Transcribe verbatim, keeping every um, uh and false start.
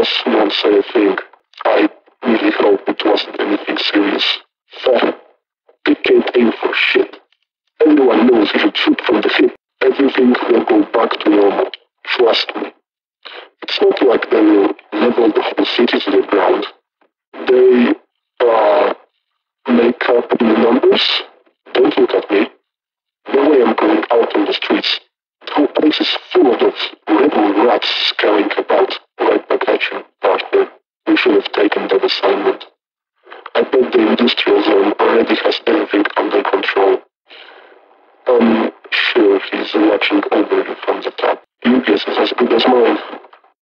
boss won't say a thing. I really hope it wasn't anything serious. Fuck. They can't aim for shit. Everyone knows if you shoot from the hip, everything will go back to normal. Trust me. It's not like they will level the whole city to the ground. They, uh, make up in numbers. Don't look at me. The way I'm going out on the streets, the whole place is full of those rebel rats scurrying about right back at you, Arthur. We should have taken that assignment. I bet the industrial zone already has everything under control. I'm sure he's watching over you from the top. Your guess is as good as mine.